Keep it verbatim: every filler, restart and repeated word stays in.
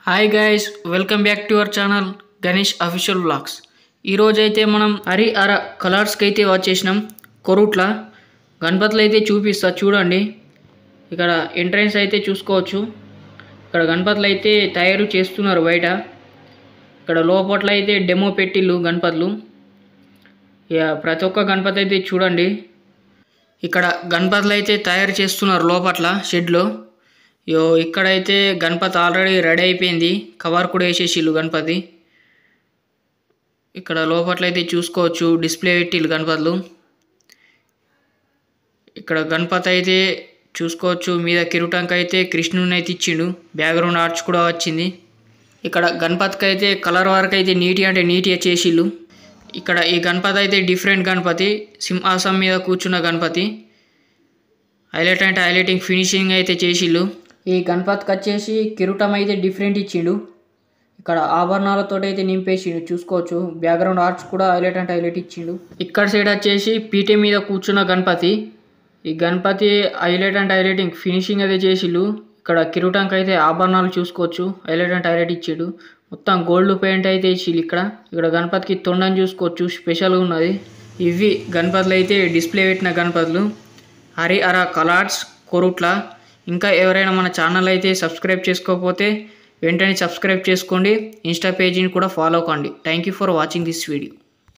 Hi guys, welcome back to our channel Ganesh official vlogs. ఈరోజు అయితే మనం హరి అర కలర్స్కి అయితే వచ్చేసినాం. కొరుట్ల గణపతులు అయితే చూపిస్తా చూడండి. ఇక్కడ ఎంట్రన్స్ అయితే చూసుకోవచ్చు. ఇక్కడ గణపతులు అయితే తయారు చేస్తున్నారు బయట. ఇక్కడ లోపట్ల అయితే డెమో పెట్టిల్లు గణపతులు. ఇక ప్రతి ఒక్క గణపతి అయితే చూడండి. ఇక్కడ గణపతులు అయితే తయారు చేస్తున్నారు లోపట్ల షెడ్లో. యో ఇక్కడైతే గణపతి ఆల్రెడీ రెడీ అయిపోయింది. కవర్ కూడా వేసేసిల్లు గణపతి. ఇక్కడ లోపట్ల అయితే చూసుకోవచ్చు డిస్ప్లే పెట్టిల్లు గణపతులు. ఇక్కడ గణపతి అయితే చూసుకోవచ్చు. మీద కిరీటంకి అయితే కృష్ణుని అయితే ఇచ్చిండు. బ్యాక్గ్రౌండ్ ఆర్చ్ కూడా వచ్చింది. ఇక్కడ గణపతికి అయితే కలర్ వర్క్ అయితే నీటి అంటే నీట్గా చేసిల్లు. ఇక్కడ ఈ గణపతి అయితే డిఫరెంట్ గణపతి. సింహాసనం మీద కూర్చున్న గణపతి. హైలైట్ అంటే హైలైటింగ్ ఫినిషింగ్ అయితే చేసిల్లు. ఈ గణపతికి వచ్చేసి కిరీటం అయితే డిఫరెంట్ ఇచ్చిండు. ఇక్కడ ఆభరణాలతో అయితే నింపేసిండు చూసుకోవచ్చు. బ్యాక్గ్రౌండ్ ఆర్ట్స్ కూడా హైలైట్ అంటే హైలైట్ ఇచ్చిండు. ఇక్కడ సైడ్ వచ్చేసి పీఠే మీద కూర్చున్న గణపతి. ఈ గణపతి హైలైట్ అంటే హైలైటింగ్ ఫినిషింగ్ అయితే చేసిల్లు. ఇక్కడ కిరీటంకి అయితే ఆభరణాలు చూసుకోవచ్చు. హైలైట్ అంటే హైలైట్ ఇచ్చిండు. మొత్తం గోల్డ్ పెయింట్ అయితే ఇచ్చిల్లు. ఇక్కడ ఇక్కడ గణపతికి తొండని చూసుకోవచ్చు. స్పెషల్గా ఉన్నది. ఇవి గణపతులు అయితే డిస్ప్లే పెట్టిన గణపతులు. హరి అర కలర్స్ కొరుట్ల. ఇంకా ఎవరైనా మన ఛానల్ అయితే సబ్స్క్రైబ్ చేసుకోకపోతే వెంటనే సబ్స్క్రైబ్ చేసుకోండి. ఇన్స్టా పేజీని కూడా ఫాలో కండి. Thank you for watching this video.